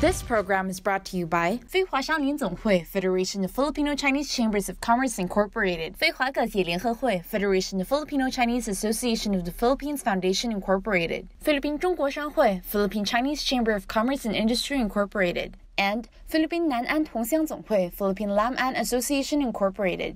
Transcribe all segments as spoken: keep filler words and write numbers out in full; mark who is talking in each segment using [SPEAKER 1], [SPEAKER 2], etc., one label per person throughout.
[SPEAKER 1] This program is brought to you by 非华商联总会 Federation of Filipino-Chinese Chambers of Commerce Incorporated 非华各界联合会 Federation of Filipino-Chinese Association of the Philippines Foundation Incorporated 菲律宾中国商会 Philippine-Chinese Chamber of Commerce and Industry Incorporated and 菲律宾南安同乡总会 Philippine Lam-An Association Incorporated。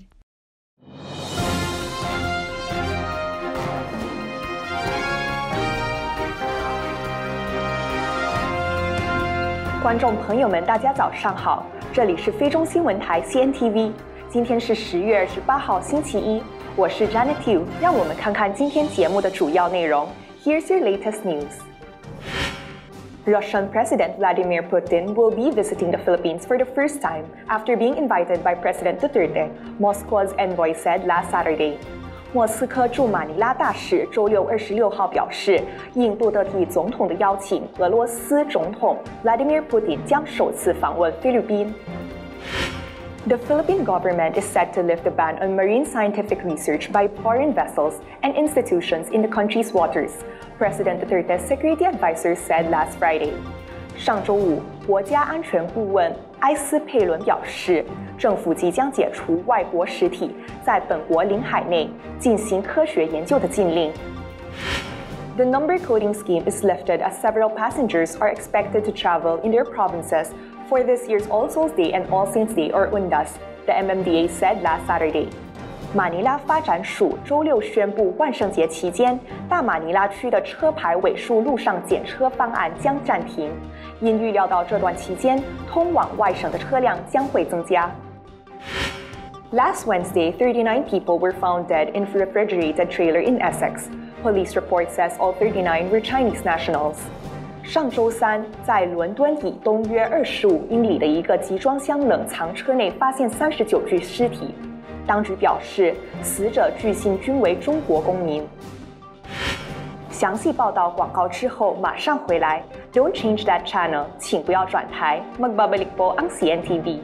[SPEAKER 2] 观众朋友们，大家早上好，这里是非中新闻台 C N T V， 今天是十月二十八号星期一，我是 Janet Yu， 让我们看看今天节目的主要内容。Here's your latest news. Russian President Vladimir Putin will be visiting the Philippines for the first time after being invited by President Duterte, Moscow's envoy said last Saturday. 莫斯科驻马尼拉大使周六二十六号表示，应杜特蒂总统的邀请，俄罗斯总统 Vladimir Putin 将首次访问菲律宾。The Philippine government is set to lift the ban on marine scientific research by foreign vessels and institutions in the country's waters, President Duterte's security advisor said last Friday. 上周五，国家安全顾问埃斯佩伦表示，政府即将解除外国实体在本国领海内进行科学研究的禁令。The number coding scheme is lifted as several passengers are expected to travel in their provinces for this year's All Souls Day and All Saints Day or Undas, the M M D A said last Saturday. 马尼拉发展署周六宣布，万圣节期间，大马尼拉区的车牌尾数路上检车方案将暂停，因预料到这段期间通往外省的车辆将会增加。Last Wednesday, thirty-nine people were found dead in a refrigerated trailer in Essex. Police report says all thirty-nine were Chinese nationals. 上周三，在伦敦以东约二十五英里的一个集装箱冷藏车内发现三十九具尸体。当局表示，死者据信均为中国公民。详细报道广告之后马上回来。Don't change that channel， 请不要转台。Magbabalik po ang C N T V。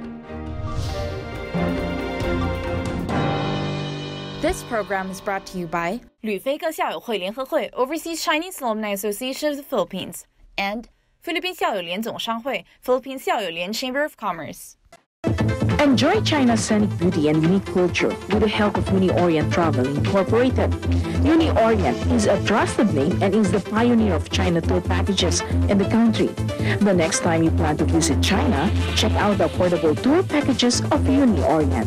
[SPEAKER 1] This program is brought to you by 旅非各校友会联合会 Overseas Chinese Alumni Association of the Philippines and 菲律宾校友联总商会 Philippine 校友联 Chamber of Commerce。
[SPEAKER 3] Enjoy China's scenic beauty and unique culture with the help of Uni Orient Travel Incorporated. Uni Orient is a trusted name and is the pioneer of China tour packages in the country. The next time you plan to visit China, check out the affordable tour packages of Uni Orient.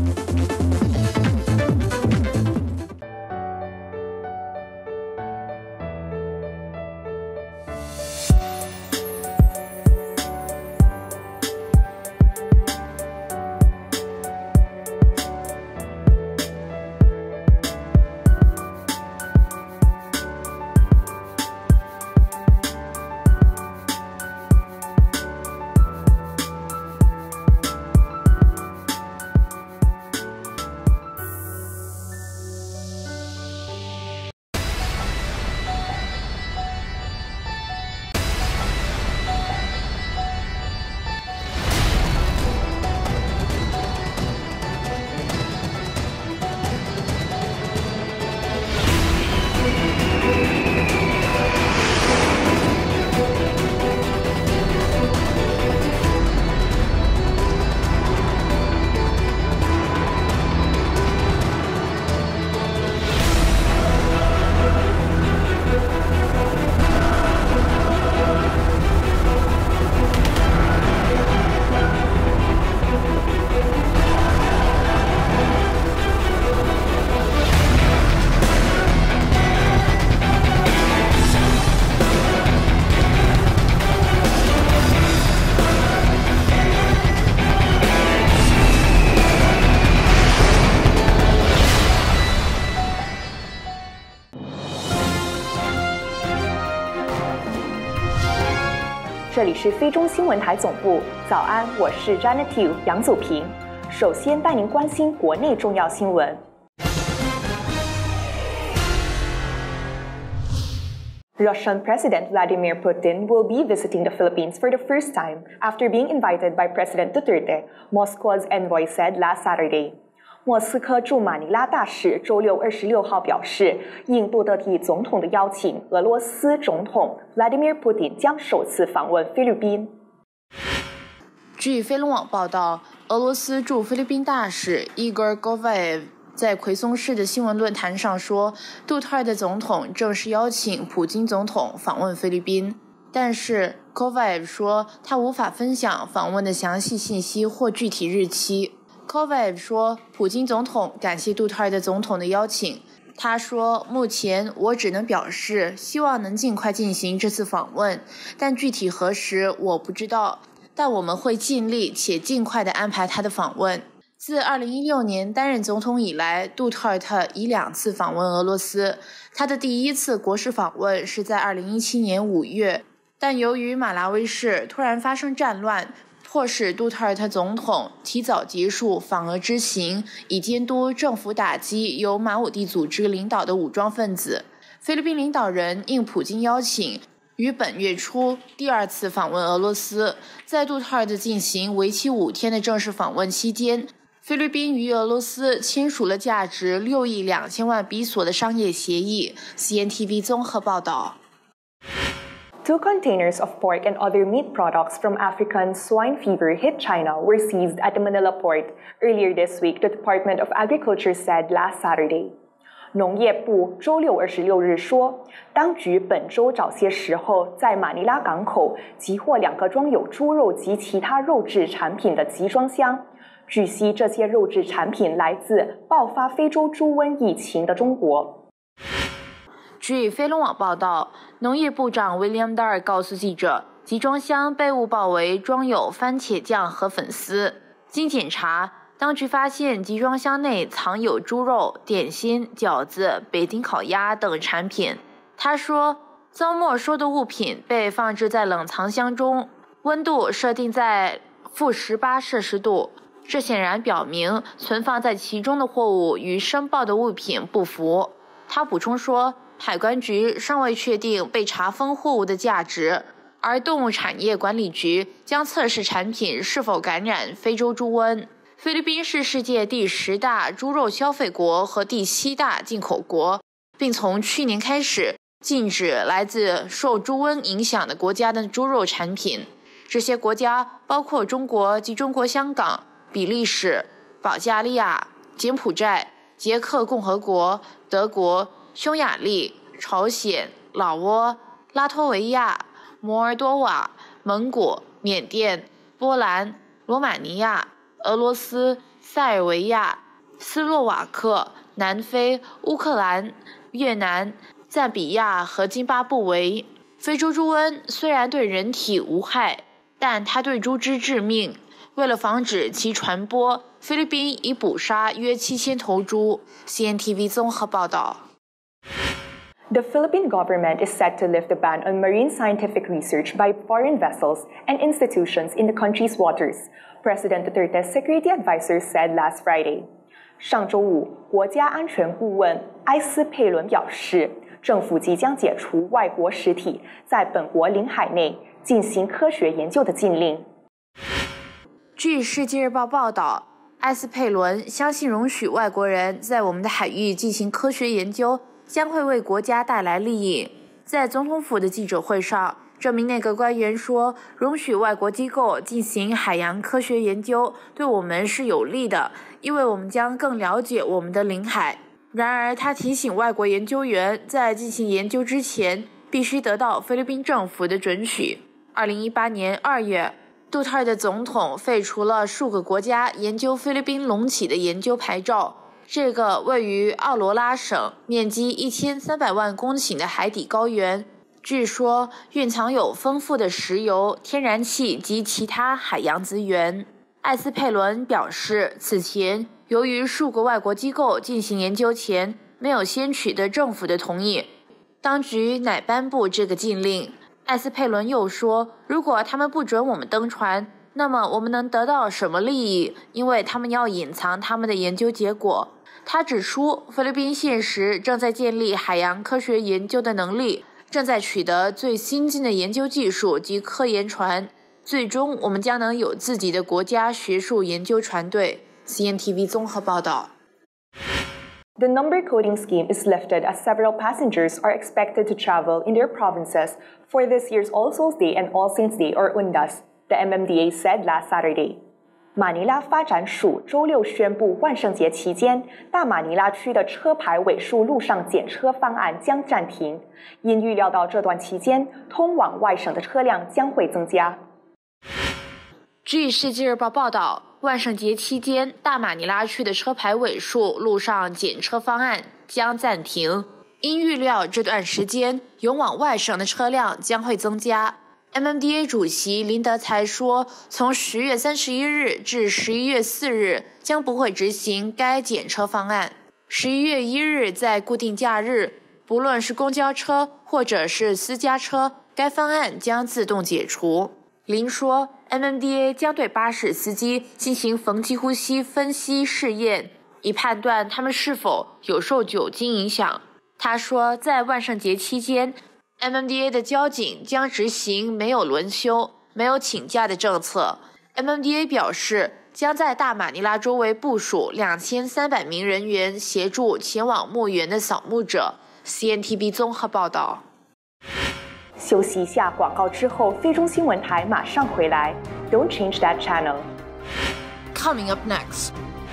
[SPEAKER 2] 这里是非中新闻台总部，早安，我是 Janet Yu 杨祖平。首先带您关心国内重要新闻。Russian President Vladimir Putin will be visiting the Philippines for the first time after being invited by President Duterte, Moscow's envoy said last Saturday. 莫斯科驻马尼拉大使周六二十六号表示，应杜特蒂总统的邀请，俄罗斯总统 Vladimir Putin 将首次访问菲律宾。
[SPEAKER 1] 据飞龙网报道，俄罗斯驻菲律宾大使伊戈尔·戈维耶夫在奎松市的新闻论坛上说，杜特尔的总统正式邀请普京总统访问菲律宾，但是戈维耶夫说他无法分享访问的详细信息或具体日期。戈维耶夫说，普京总统感谢杜特尔的总统的邀请。他说，目前我只能表示希望能尽快进行这次访问，但具体何时我不知道，但我们会尽力且尽快地安排他的访问。自二零一六年担任总统以来，杜特尔特已两次访问俄罗斯。他的第一次国事访问是在二零一七年五月，但由于马拉维市突然发生战乱，迫使杜特尔特总统提早结束访俄之行，以监督政府打击由马武蒂组织领导的武装分子。菲律宾领导人应普京邀请，于本月初第二次访问俄罗斯。在杜特尔特进行为期五天的正式访问期间，菲律宾与俄罗斯签署了价值六亿两千万比索的商业协议。C N T V 综合报道。
[SPEAKER 2] Two containers of pork and other meat products from African swine fever hit China were seized at the Manila port earlier this week, the Department of Agriculture said last Saturday. 农业部周六二十六日说，当局本周早些时候在马尼拉港口截获两个装有猪肉及其他肉制产品的集装箱。据悉，这些肉制产品来自爆发非洲猪瘟疫情的中国。
[SPEAKER 1] 据飞龙网报道，农业部长 William Dar 告诉记者，集装箱被误报为装有番茄酱和粉丝。经检查，当局发现集装箱内藏有猪肉、点心、饺子、北京烤鸭等产品。他说，遭没收的物品被放置在冷藏箱中，温度设定在负十八摄氏度。这显然表明存放在其中的货物与申报的物品不符。他补充说，海关局尚未确定被查封货物的价值，而动物产业管理局将测试产品是否感染非洲猪瘟。菲律宾是世界第十大猪肉消费国和第七大进口国，并从去年开始禁止来自受猪瘟影响的国家的猪肉产品。这些国家包括中国及中国香港、比利时、保加利亚、柬埔寨、捷克共和国、德国、匈牙利、朝鲜、老挝、拉脱维亚、摩尔多瓦、蒙古、缅甸、波兰、罗马尼亚、俄罗斯、塞尔维亚、斯洛瓦克、南非、乌克兰、越南、赞比亚和津巴布韦。非洲猪瘟虽然对人体无害，但它对猪只致命。为了防止其传播，菲律宾已捕杀约七千头猪。C N T V 综合报道。
[SPEAKER 2] The Philippine government is set to lift the ban on marine scientific research by foreign vessels and institutions in the country's waters, President Duterte's security advisor said last Friday. 上周五，国家安全顾问埃斯佩伦表示，政府即将解除外国实体在本国领海内进行科学研究的禁令。
[SPEAKER 1] 据《世界日报》报道，埃斯佩伦相信容许外国人在我们的海域进行科学研究将会为国家带来利益。在总统府的记者会上，这名内阁官员说，容许外国机构进行海洋科学研究对我们是有利的，因为我们将更了解我们的领海。然而，他提醒外国研究员在进行研究之前必须得到菲律宾政府的准许。二零一八年二月，杜特尔的总统废除了数个国家研究菲律宾隆起的研究牌照。这个位于奥罗拉省、面积一千三百万公顷的海底高原，据说蕴藏有丰富的石油、天然气及其他海洋资源。艾斯佩伦表示，此前由于数个外国机构进行研究前没有先取得政府的同意，当局乃颁布这个禁令。艾斯佩伦又说，如果他们不准我们登船，那么我们能得到什么利益？因为他们要隐藏他们的研究结果。他指出，菲律宾现时正在建立海洋科学研究的能力，正在取得最新进的研究技术及科研船，最终我们将能有自己的国家学术研究船队。C N T V 综合报道。
[SPEAKER 2] The number coding scheme is lifted as several passengers are expected to travel in their provinces for this year's All Souls Day and All Saints Day or Undas, the M M D A said last Saturday. 马尼拉发展署周六宣布，万圣节期间，大马尼拉区的车牌尾数路上检车方案将暂停，因预料到这段期间通往外省的车辆将会增加。
[SPEAKER 1] 据《世纪日报》报道，万圣节期间，大马尼拉区的车牌尾数路上检车方案将暂停，因预料这段时间涌往外省的车辆将会增加。M M D A 主席林德才说，从十月三十一日至十一月四日将不会执行该检车方案。十一月一日在固定假日，不论是公交车或者是私家车，该方案将自动解除。林说 ，M M D A 将对巴士司机进行逢机呼吸分析试验，以判断他们是否有受酒精影响。他说，在万圣节期间，M M D A 的交警将执行没有轮休、没有请假的政策。M M D A 表示，将在大马尼拉周围部署两千三百名人员，协助前往墓园的扫墓者。C N T V 综合报道。
[SPEAKER 2] 休息一下广告之后，非中新闻台马上回来。Don't change that channel.
[SPEAKER 1] Coming up next.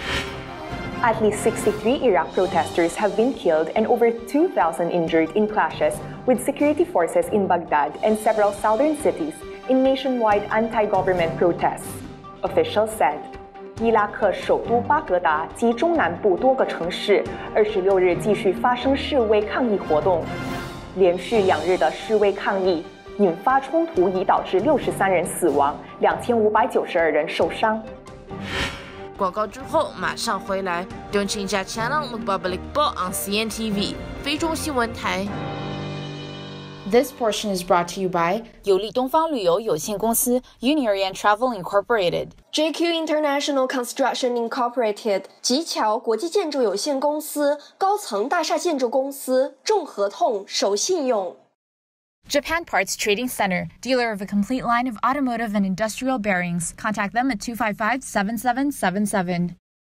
[SPEAKER 2] At least sixty-three Iraq protesters have been killed and over two thousand injured in clashes with security forces in Baghdad and several southern cities in nationwide anti-government protests, officials said. 伊拉克首都巴格达及中南部多个城市二十六日继续发生示威抗议活动，连续两日的示威抗议引发冲突，已导致六十三人死亡，两千五百九十二人受伤。
[SPEAKER 1] 广告之后马上回来 ，Don't change that channel. Magbabalik po ang C N T V 非中新闻台。This portion is brought to you by 有利东方旅游有限公司 Unirian Travel Incorporated、J
[SPEAKER 4] Q International Construction Incorporated 吉桥国际建筑有限公司、高层大厦建筑公司、重合同守信用。
[SPEAKER 1] Japan Parts Trading Center, dealer of a complete line of automotive and industrial bearings. Contact them at two five five, seven seven seven seven.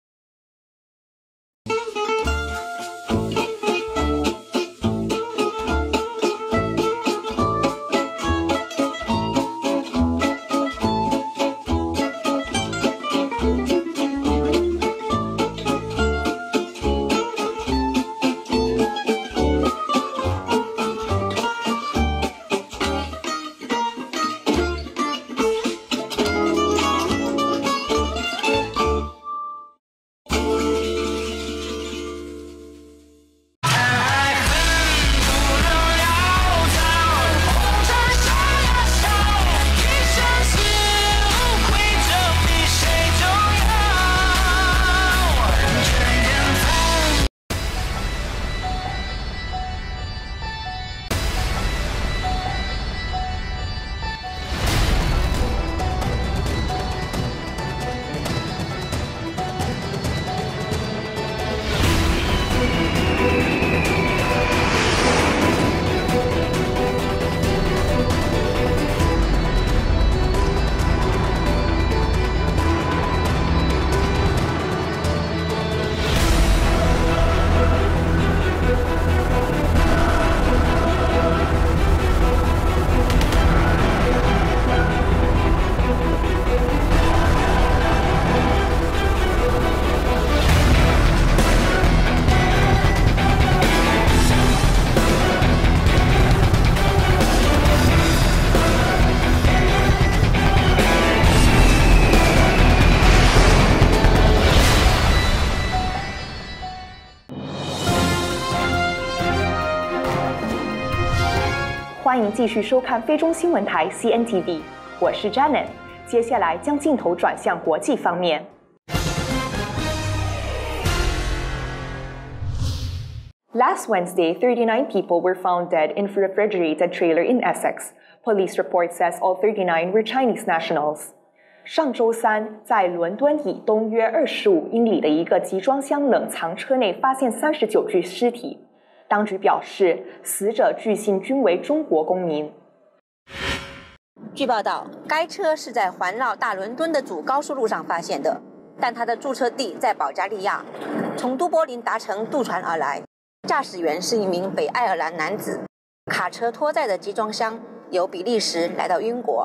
[SPEAKER 2] 欢迎继续收看非中新闻台 C N T V， 我是 Janet。接下来将镜头转向国际方面。Last Wednesday, thirty-nine people were found dead in a refrigerated trailer in Essex. Police report says all thirty-nine were Chinese nationals. 上周三，在伦敦以东约二十五英里的一个集装箱冷藏车内发现三十九具尸体。当局表示，死者据信均为中国公民。
[SPEAKER 5] 据报道，该车是在环绕大伦敦的主高速路上发现的，但它的驻车地在保加利亚，从都柏林达成渡船而来。驾驶员是一名北爱尔兰男子。卡车拖载的集装箱由比利时来到英国。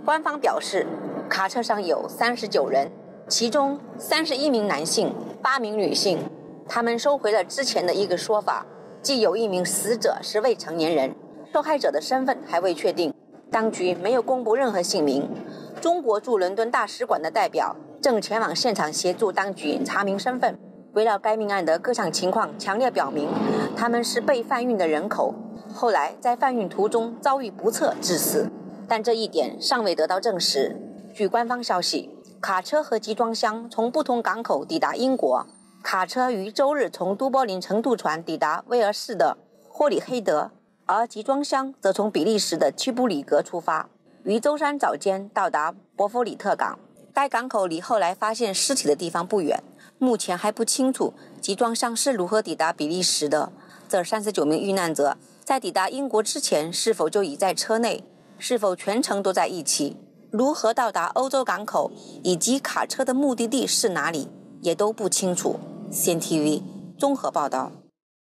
[SPEAKER 5] 官方表示，卡车上有三十九人，其中三十一名男性，八名女性。他们收回了之前的一个说法，即有一名死者是未成年人，受害者的身份还未确定，当局没有公布任何姓名。中国驻伦敦大使馆的代表正前往现场协助当局查明身份。围绕该命案的各项情况强烈表明，他们是被贩运的人口，后来在贩运途中遭遇不测致死，但这一点尚未得到证实。据官方消息，卡车和集装箱从不同港口抵达英国，卡车于周日从都柏林乘渡船抵达威尔士的霍里黑德，而集装箱则从比利时的屈布里格出发，于周三早间到达伯弗里特港。该港口离后来发现尸体的地方不远，目前还不清楚集装箱是如何抵达比利时的。这三十九名遇难者在抵达英国之前是否就已在车内，是否全程都在一起，如何到达欧洲港口，以及卡车的目的地是哪里，也都不清楚。C N T V 综合报道。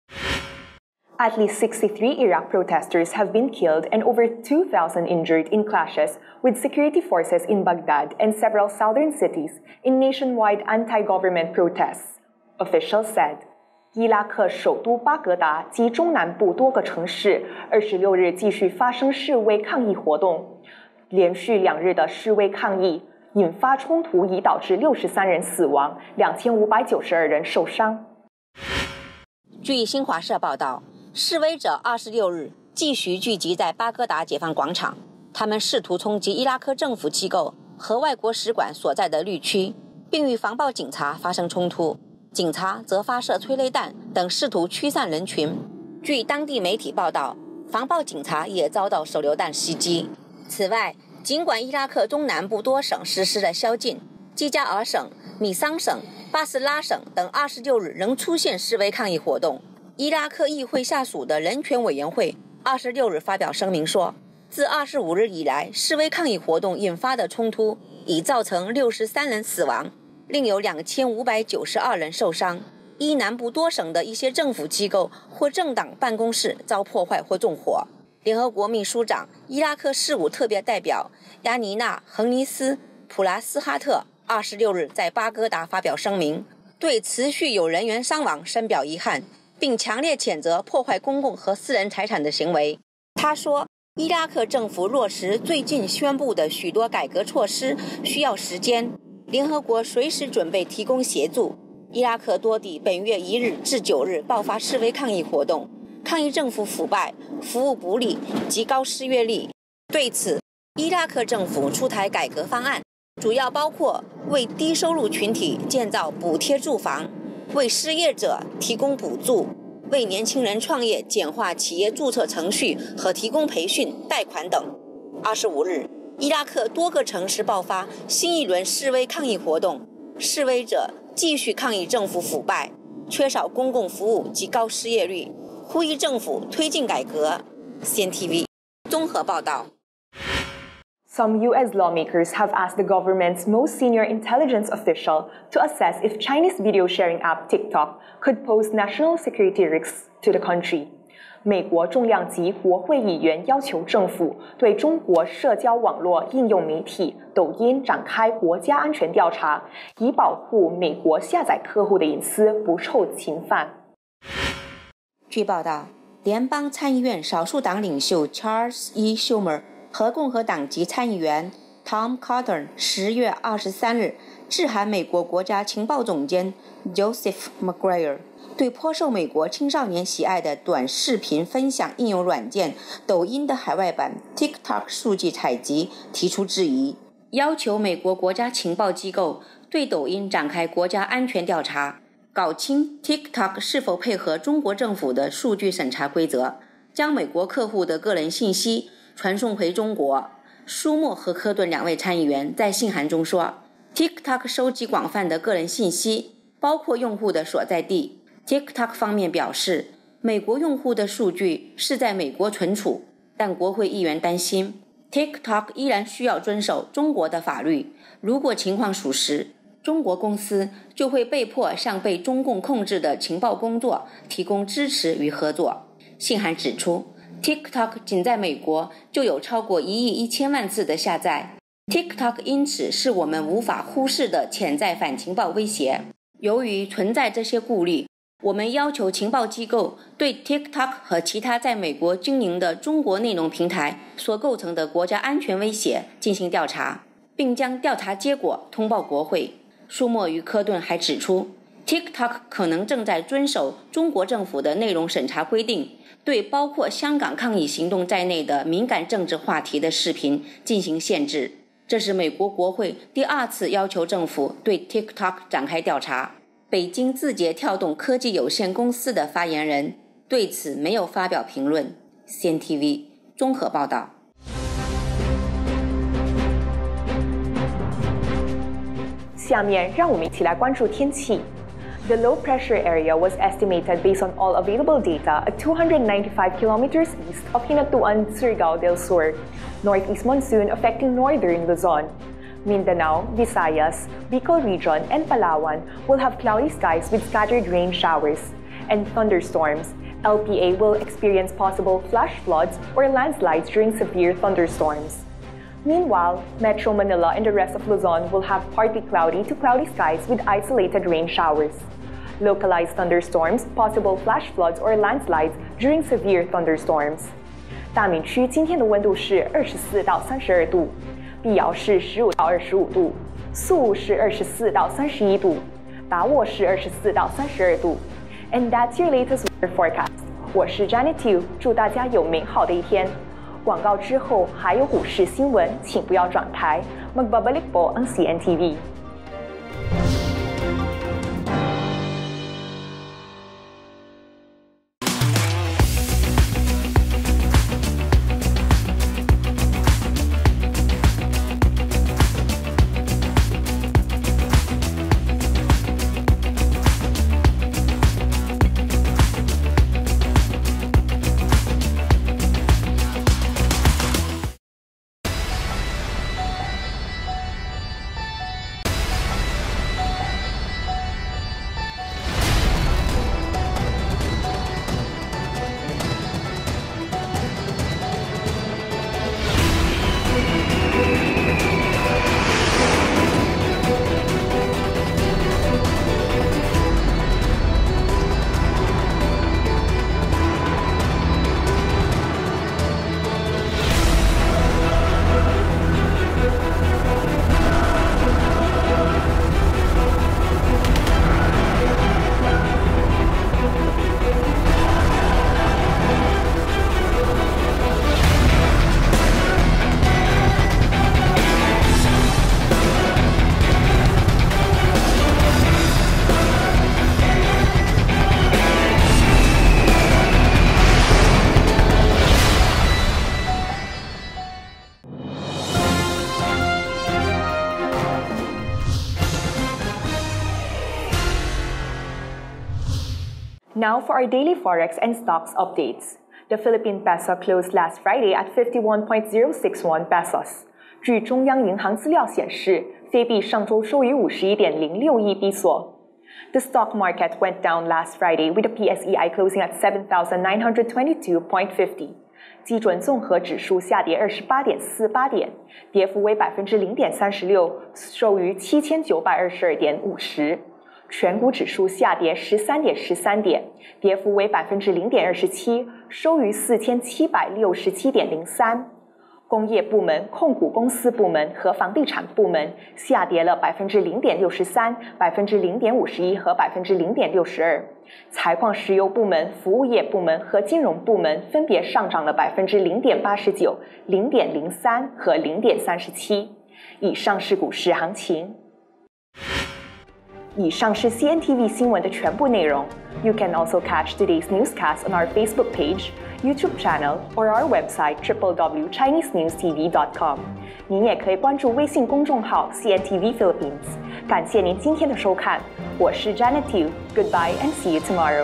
[SPEAKER 2] At least sixty-three Iraq protesters have been killed and over two thousand injured in clashes with security forces in Baghdad and several southern cities in nationwide anti-government protests, officials said. 伊拉克首都巴格达及中南部多个城市二十六日继续发生示威抗议活动，连续两日的示威抗议引发冲突，已导致六十三人死亡，两千五百九十二人受伤。
[SPEAKER 5] 据新华社报道，示威者二十六日继续聚集在巴格达解放广场，他们试图冲击伊拉克政府机构和外国使馆所在的绿区，并与防暴警察发生冲突，警察则发射催泪弹等试图驱散人群。据当地媒体报道，防暴警察也遭到手榴弹袭击。此外，尽管伊拉克中南部多省实施了宵禁，基加尔省、米桑省、巴斯拉省等二十六日仍出现示威抗议活动。伊拉克议会下属的人权委员会二十六日发表声明说，自二十五日以来，示威抗议活动引发的冲突已造成六十三人死亡，另有两千五百九十二人受伤。伊南部多省的一些政府机构或政党办公室遭破坏或纵火。联合国秘书长、伊拉克事务特别代表亚尼娜·亨尼斯·普拉斯哈特二十六日在巴格达发表声明，对持续有人员伤亡深表遗憾，并强烈谴责破坏公共和私人财产的行为。他说，伊拉克政府落实最近宣布的许多改革措施需要时间，联合国随时准备提供协助。伊拉克多地本月一日至九日爆发示威抗议活动，抗议政府腐败、服务不力及高失业率。对此，伊拉克政府出台改革方案，主要包括为低收入群体建造补贴住房，为失业者提供补助，为年轻人创业简化企业注册程序和提供培训、贷款等。二十五日，伊拉克多个城市爆发新一轮示威抗议活动，示威者继续抗议政府腐败、缺少公共服务及高失业率，呼吁政府推进改革。C N T V 综合报道。
[SPEAKER 2] Some U S lawmakers have asked the government's most senior intelligence official to assess if Chinese video sharing app TikTok could pose national security risks to the country. 美国重量级国会议员要求政府对中国社交网络应用媒体抖音展开国家安全调查，以保护美国下载客户的隐私不受侵犯。
[SPEAKER 5] 据报道，联邦参议院少数党领袖 Charles E. Schumer 和共和党籍参议员 Tom Cotton 十月二十三日致函美国国家情报总监 Joseph McGuire， 对颇受美国青少年喜爱的短视频分享应用软件抖音的海外版 TikTok 数据采集提出质疑，要求美国国家情报机构对抖音展开国家安全调查，搞清 TikTok 是否配合中国政府的数据审查规则，将美国客户的个人信息传送回中国。舒默和科顿两位参议员在信函中说， TikTok 收集广泛的个人信息，包括用户的所在地。 TikTok 方面表示，美国用户的数据是在美国存储，但国会议员担心 TikTok 依然需要遵守中国的法律，如果情况属实，中国公司就会被迫向被中共控制的情报工作提供支持与合作。信函指出， TikTok 仅在美国就有超过一亿一千万次的下载， TikTok 因此是我们无法忽视的潜在反情报威胁。由于存在这些顾虑，我们要求情报机构对 TikTok 和其他在美国经营的中国内容平台所构成的国家安全威胁进行调查，并将调查结果通报国会。舒默与科顿还指出， TikTok 可能正在遵守中国政府的内容审查规定，对包括香港抗议行动在内的敏感政治话题的视频进行限制。这是美国国会第二次要求政府对 TikTok 展开调查。北京字节跳动科技有限公司的发言人对此没有发表评论。C N T V 综合报道。
[SPEAKER 2] 下面让我们一起来关注天气。The low pressure area was estimated based on all available data at two hundred ninety-five kilometers east of Hinatuan, Surigao del Sur. Northeast monsoon affecting northern Luzon. Mindanao, Visayas, Bicol region, and Palawan will have cloudy skies with scattered rain showers and thunderstorms. L P A will experience possible flash floods or landslides during severe thunderstorms. Meanwhile, Metro Manila and the rest of Luzon will have partly cloudy to cloudy skies with isolated rain showers. Localized thunderstorms, possible flash floods or landslides during severe thunderstorms. 大闽区今天的温度是二十四到三十二度，碧瑶是十五到二十五度，宿务是二十四到三十一度，达沃是二十四到三十二度。And that's your latest weather forecast. 我是 Janet Tu， 祝大家有美好的一天。广告之后还有股市新闻，请不要转台。Magbabalik po ang C N T V。Now for our daily forex and stocks updates. The Philippine peso closed last Friday at fifty-one point zero six one pesos. 据中央银行资料显示，非币上周收于五十一点零六亿比索。The stock market went down last Friday with the P S E I closing at seven thousand nine hundred twenty-two point five zero. 基准综合指数下跌二十八点四八点，跌幅为百分之零点三十六，收于七千九百二十二点五十。全股指数下跌十三点十三点，跌幅为百分之零点二十七，收于四千七百六十七点零三。工业部门、控股公司部门和房地产部门下跌了百分之零点六十三、百分之零点五十一和百分之零点六十二。采矿石油部门、服务业部门和金融部门分别上涨了百分之零点八十九、零点零三和零点三十七。以上是股市行情。以上是 C N T V 新闻的全部内容。You can also catch today's newscast on our Facebook page, YouTube channel, or our website w w w dot chinese news t v dot com. 您也可以关注微信公众号 C N T V Philippines。感谢您今天的收看，我是 Janet Tu. Goodbye and see you tomorrow.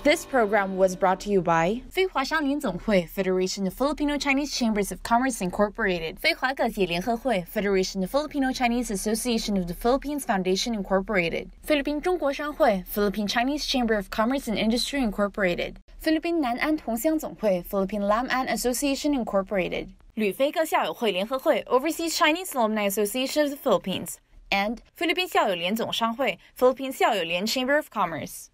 [SPEAKER 1] This program was brought to you by 非华商联总会 Federation of Filipino-Chinese Chambers of Commerce Incorporated 非华各界联合会 Federation of Filipino-Chinese Association of the Philippines Foundation Incorporated 菲律宾中国商会 Philippine-Chinese Chamber of Commerce and Industry Incorporated 菲律宾南安同乡总会 Philippine Lam-An Association Incorporated 旅菲各校友会联合会 Overseas Chinese Alumni Association of the Philippines and 菲律宾校友联总商会 Philippine 校友联 Chamber of Commerce